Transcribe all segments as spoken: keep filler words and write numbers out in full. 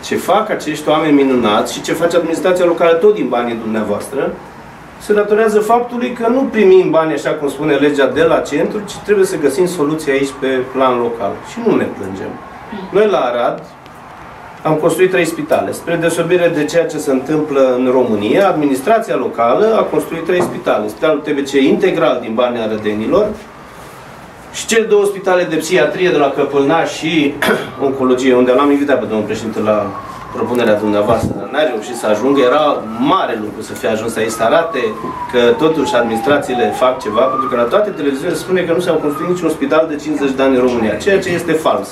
ce fac acești oameni minunați și ce face administrația locală tot din banii dumneavoastră, se datorează faptului că nu primim bani, așa cum spune legea, de la centru, ci trebuie să găsim soluții aici pe plan local. Și nu ne plângem. Noi la Arad am construit trei spitale. Spre deosebire de ceea ce se întâmplă în România, administrația locală a construit trei spitale. Spitalul T B C integral din banii arădenilor și cele două spitale de psihiatrie de la Căpâlnaș și oncologie, unde l-am invitat pe domnul președinte la propunerea dumneavoastră, dar n-a reușit să ajungă. Era mare lucru să fie ajuns aici, să arate că totuși administrațiile fac ceva, pentru că la toate televiziunile se spune că nu s-au construit niciun spital de cincizeci de ani în România, ceea ce este fals.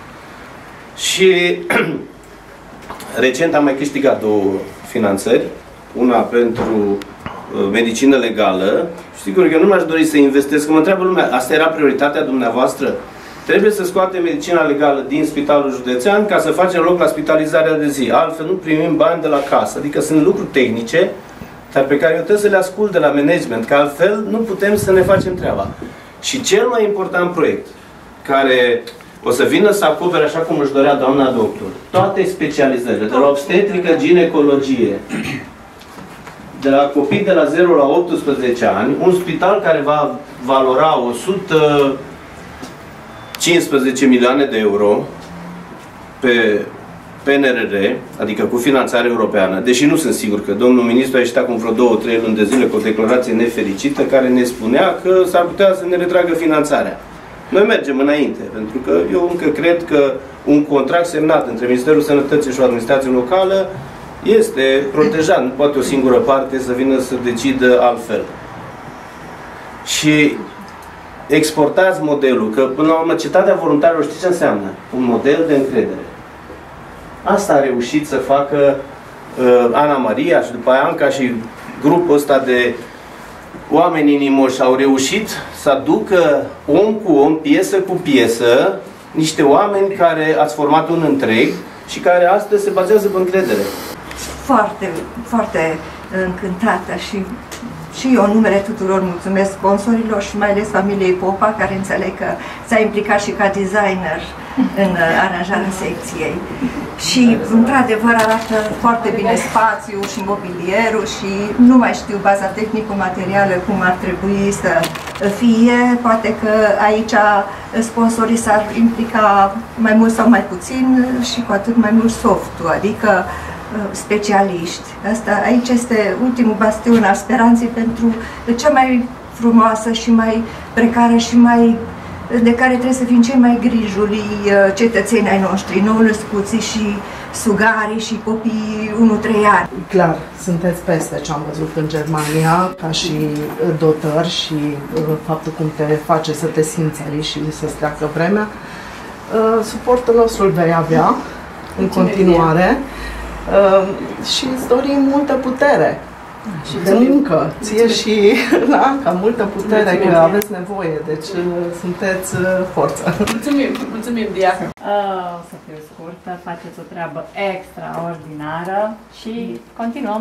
Și recent am mai câștigat două finanțări, una pentru uh, medicină legală. Sigur că nu mi-aș dori să investesc, că mă întreabă lumea, asta era prioritatea dumneavoastră? Trebuie să scoatem medicina legală din spitalul județean ca să facem loc la spitalizarea de zi. Altfel nu primim bani de la casă. Adică sunt lucruri tehnice, dar pe care eu trebuie să le ascult de la management, că altfel nu putem să ne facem treaba. Și cel mai important proiect, care o să vină să acopere, așa cum își dorea doamna doctor, toate specializările, de la obstetrică, ginecologie, de la copii de la zero la optsprezece ani, un spital care va valora o sută cincisprezece milioane de euro pe P N R R, adică cu finanțare europeană, deși nu sunt sigur că domnul ministru a ieșit acum vreo două, trei luni de zile cu o declarație nefericită care ne spunea că s-ar putea să ne retragă finanțarea. Noi mergem înainte, pentru că eu încă cred că un contract semnat între Ministerul Sănătății și o administrație locală este protejat. Nu poate o singură parte să vină să decidă altfel. Și exportați modelul, că până la urmă cetatea voluntarilor, știți ce înseamnă? Un model de încredere. Asta a reușit să facă uh, Ana Maria și după aia Anca și grupul ăsta de oameni inimoși au reușit să aducă om cu om, piesă cu piesă, niște oameni care ați format un întreg și care astăzi se bazează pe încredere. Foarte, foarte încântată și și eu în numele tuturor mulțumesc sponsorilor și mai ales familiei Popa, care înțeleg că s-a implicat și ca designer în aranjarea secției. Și într-adevăr arată foarte bine spațiul și mobilierul și nu mai știu baza tehnico-materială cum ar trebui să fie. Poate că aici sponsorii s-ar implica mai mult sau mai puțin și cu atât mai mult softul, adică specialiști. Asta, aici este ultimul bastion al speranței pentru cea mai frumoasă și mai precară și mai de care trebuie să fim cei mai grijulii cetățeni ai noștri, nou născuții și sugarii și copiii unu trei ani. Clar, sunteți peste ce am văzut în Germania, ca și dotări și faptul cum te face să te simți aici și să-ți treacă vremea. Suportul nostru îl vei avea în continuare. Uh, și îți dorim multă putere și de muncă, ție și la Anca, multă putere, mulțumim, că aveți nevoie, deci uh, sunteți uh, forță. Mulțumim, mulțumim, Diaca. Uh, o să fiu scurtă, faceți o treabă extraordinară și continuăm.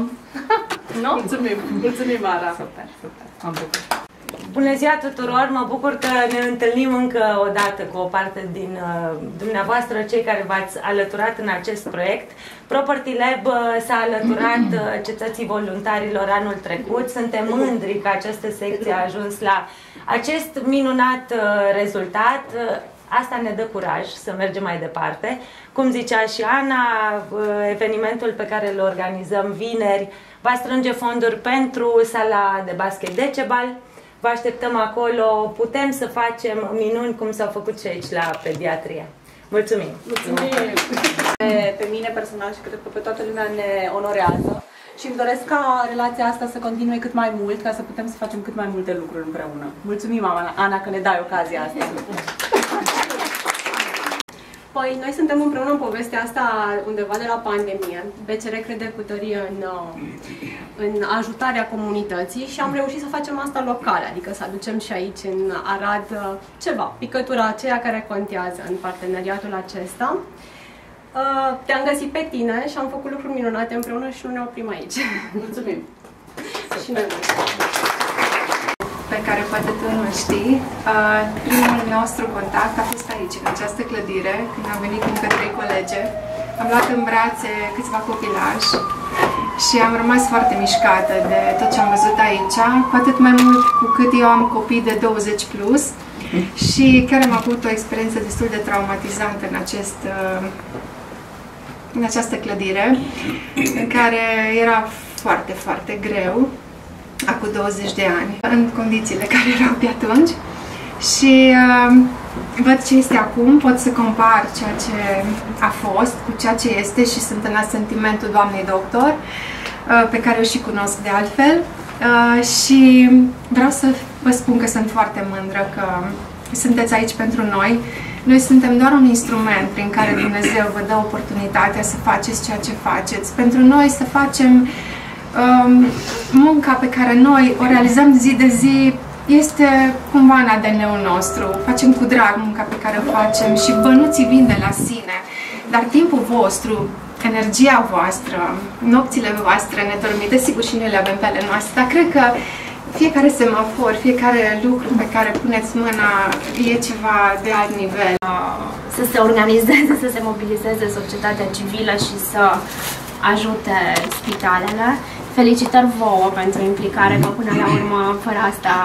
Nu? Mulțumim, mulțumim, Mara. Super, super, mă bucur. Bună ziua tuturor! Mă bucur că ne întâlnim încă o dată cu o parte din uh, dumneavoastră, cei care v-ați alăturat în acest proiect. Property Lab uh, s-a alăturat uh, cetății voluntarilor anul trecut. Suntem mândri că această secție a ajuns la acest minunat uh, rezultat. Uh, asta ne dă curaj să mergem mai departe. Cum zicea și Ana, uh, evenimentul pe care îl organizăm vineri va strânge fonduri pentru sala de basket Decebal. Vă așteptăm acolo, putem să facem minuni cum s-au făcut și aici la pediatrie. Mulțumim! Mulțumim! Pe, pe mine personal și cred că pe toată lumea ne onorează și îmi doresc ca relația asta să continue cât mai mult, ca să putem să facem cât mai multe lucruri împreună. Mulțumim, Ana, că ne dai ocazia asta! Păi, noi suntem împreună în povestea asta undeva de la pandemie. B C R crede cu tărie în, în ajutarea comunității și am reușit să facem asta local, adică să aducem și aici în Arad ceva, picătura aceea care contează în parteneriatul acesta. Te-am găsit pe tine și am făcut lucruri minunate împreună și nu ne oprim aici. Mulțumim! Și noi pe care poate tu nu știi. Primul nostru contact a fost aici, în această clădire, când am venit cu încă trei colege am luat în brațe câțiva copilași și am rămas foarte mișcată de tot ce am văzut aici, cu atât mai mult cu cât eu am copii de douăzeci plus și chiar am avut o experiență destul de traumatizantă în, acest, în această clădire, în care era foarte, foarte greu, acum douăzeci de ani, în condițiile care erau pe atunci. Și uh, văd ce este acum, pot să compar ceea ce a fost cu ceea ce este și sunt în asentimentul doamnei doctor, uh, pe care o și cunosc de altfel. Uh, și vreau să vă spun că sunt foarte mândră că sunteți aici pentru noi. Noi suntem doar un instrument prin care Dumnezeu vă dă oportunitatea să faceți ceea ce faceți. Pentru noi să facem um, munca pe care noi o realizăm zi de zi. Este cumva în A D N-ul nostru, facem cu drag munca pe care o facem și bănuții vin de la sine, dar timpul vostru, energia voastră, nopțile voastre nedormite, sigur și noi le avem pe ale noastre, dar cred că fiecare semafor, fiecare lucru pe care puneți mâna e ceva de alt nivel. Să se organizeze, să se mobilizeze societatea civilă și să ajute spitalele. Felicitări vouă pentru implicare, că până la urmă, fără asta,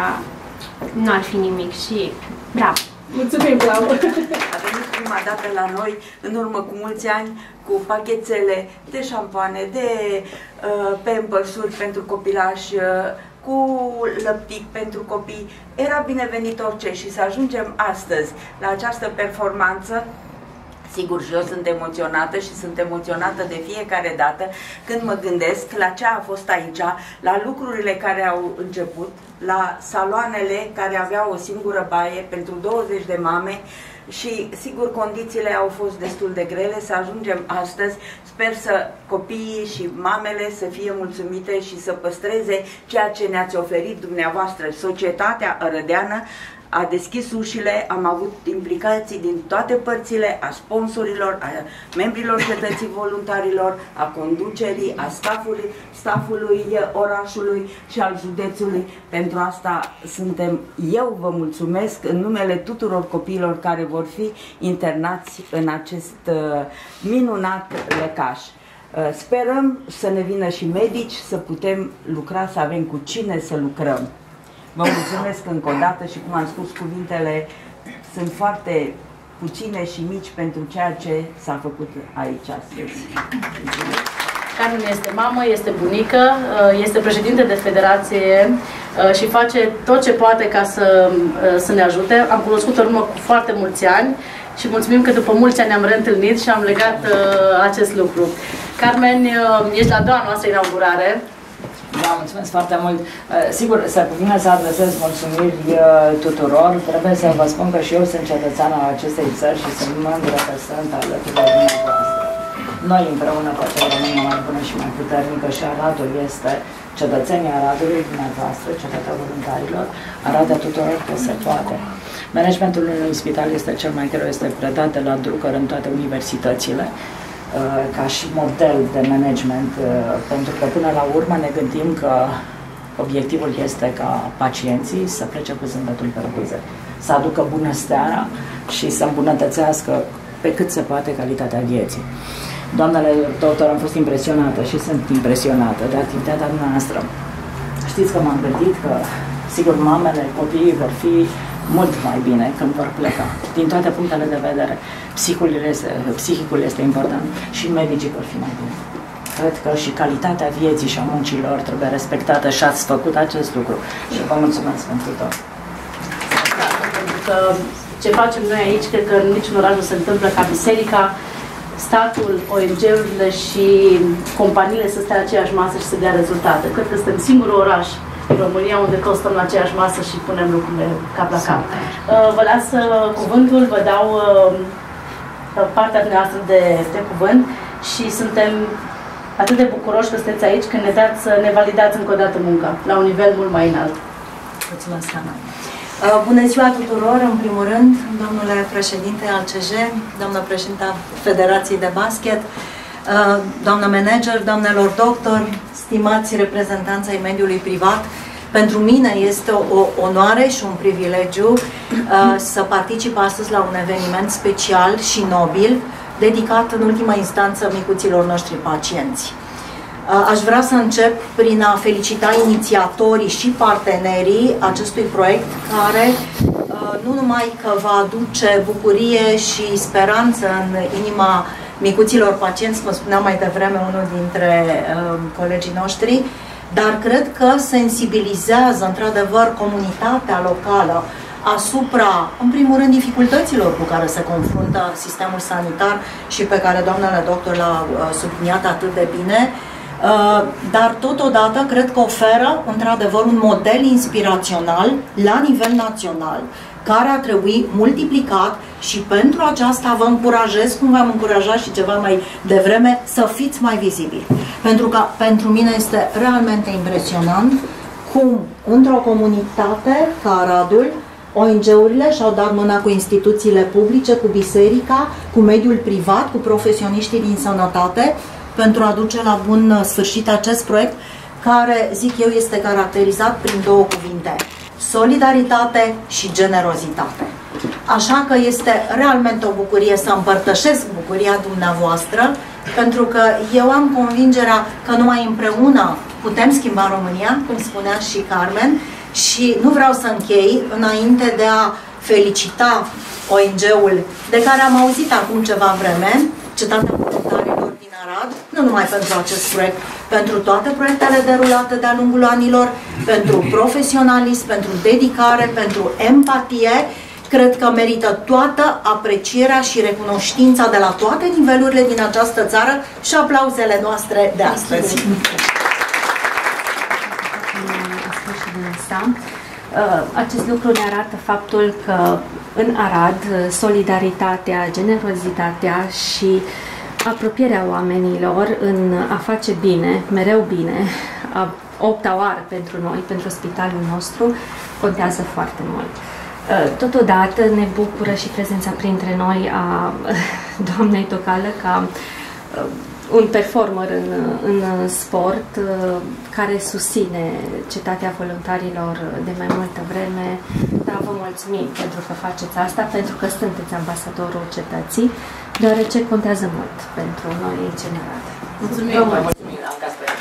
nu ar fi nimic și bravo! Mulțumim, bravo! A venit prima dată la noi, în urmă cu mulți ani, cu pachetele de șampoane, de uh, pampers-uri pentru copilași, uh, cu lăptic pentru copii. Era binevenit orice și să ajungem astăzi la această performanță. Sigur, și eu sunt emoționată și sunt emoționată de fiecare dată când mă gândesc la ce a fost aici, la lucrurile care au început, la saloanele care aveau o singură baie pentru douăzeci de mame și, sigur, condițiile au fost destul de grele să ajungem astăzi. Sper să copiii și mamele să fie mulțumite și să păstreze ceea ce ne-ați oferit dumneavoastră. Societatea arădeană a deschis ușile, am avut implicații din toate părțile, a sponsorilor, a membrilor cetății voluntarilor, a conducerii, a staffului, staffului orașului și al județului. Pentru asta suntem, eu vă mulțumesc în numele tuturor copiilor care vor fi internați în acest uh, minunat lăcaș. Uh, sperăm să ne vină și medici, să putem lucra, să avem cu cine să lucrăm. Vă mulțumesc încă o dată și, cum am spus, cuvintele sunt foarte puține și mici pentru ceea ce s-a făcut aici astăzi. Carmen este mamă, este bunică, este președinte de federație și face tot ce poate ca să, să ne ajute. Am cunoscut-o în urmă cu foarte mulți ani și mulțumim că după mulți ani ne-am reîntâlnit și am legat acest lucru. Carmen, ești la a doua noastră inaugurare. Da, mulțumesc foarte mult. Sigur, să cuvine să adresez mulțumiri tuturor. Trebuie să vă spun că și eu sunt cetățean al acestei țări și sunt mândră că sunt alături de dumneavoastră. Noi împreună facem România mai bună și mai puternică și Aradul este, cetățenii Aradului, dumneavoastră, cetățenii voluntarilor, arată tuturor că se poate. Managementul unui spital este cel mai greu, este predat de la Drucker în toate universitățile, ca și model de management, pentru că până la urmă ne gândim că obiectivul este ca pacienții să plece cu zâmbetul pe buze, să aducă bunăstarea și să îmbunătățească pe cât se poate calitatea vieții. Doamnele doctor, am fost impresionată și sunt impresionată de activitatea noastră. Știți că m-am gândit că, sigur, mamele, copiii vor fi mult mai bine când vor pleca, din toate punctele de vedere. Psihicul este, psihicul este important și medicii vor fi mai bine. Cred că și calitatea vieții și a muncilor trebuie respectată și ați făcut acest lucru și vă mulțumesc pentru tot. Pentru că ce facem noi aici, cred că în niciun oraș nu se întâmplă ca biserica, statul, O N G-urile și companiile să stea la aceeași masă și să dea rezultate. Cred că suntem singurul oraș în România unde toți stăm la aceeași masă și punem lucrurile cap la cap. Vă las cuvântul, vă dau partea noastră de, de cuvânt și suntem atât de bucuroși că sunteți aici, că ne dați să ne validați încă o dată munca la un nivel mult mai înalt. Mulțumesc, Ana. Bună ziua tuturor, în primul rând, domnule președinte al C J, doamnă președinta Federației de Basket, doamnă manager, doamnelor doctori, stimați reprezentanți ai mediului privat. Pentru mine este o onoare și un privilegiu uh, să particip astăzi la un eveniment special și nobil dedicat în ultima instanță micuților noștri pacienți. Aș vrea să încep prin a felicita inițiatorii și partenerii acestui proiect, care nu numai că va aduce bucurie și speranță în inima micuților pacienți, cum spunea mai devreme unul dintre uh, colegii noștri, dar cred că sensibilizează într-adevăr comunitatea locală asupra, în primul rând, dificultăților cu care se confruntă sistemul sanitar și pe care doamnele doctor l-a uh, subliniat atât de bine, uh, dar totodată cred că oferă într-adevăr un model inspirațional la nivel național, care ar trebui multiplicat, și pentru aceasta vă încurajez, cum v-am încurajat și ceva mai devreme, să fiți mai vizibili. Pentru că pentru mine este realmente impresionant cum într-o comunitate ca Aradul, O N G-urile și-au dat mâna cu instituțiile publice, cu biserica, cu mediul privat, cu profesioniștii din sănătate, pentru a duce la bun sfârșit acest proiect, care, zic eu, este caracterizat prin două cuvinte: solidaritate și generozitate. Așa că este realmente o bucurie să împărtășesc bucuria dumneavoastră, pentru că eu am convingerea că numai împreună putem schimba România, cum spunea și Carmen, și nu vreau să închei înainte de a felicita O N G-ul de care am auzit acum ceva vreme, Cetatea Voluntarilor din Arad, nu numai pentru acest proiect, pentru toate proiectele derulate de-a lungul anilor, pentru profesionalism, pentru dedicare, pentru empatie. Cred că merită toată aprecierea și recunoștința de la toate nivelurile din această țară și aplauzele noastre de astăzi. Acest lucru ne arată faptul că în Arad solidaritatea, generozitatea și apropierea oamenilor în a face bine, mereu bine, a opta oară pentru noi, pentru spitalul nostru, contează foarte mult. Totodată ne bucură și prezența printre noi a doamnei Tocală ca un performer în, în sport care susține Cetatea Voluntarilor de mai multă vreme. Da, vă mulțumim pentru că faceți asta, pentru că sunteți ambasadorul cetății, deoarece contează mult pentru noi în general. Mulțumim! Vă mulțumim!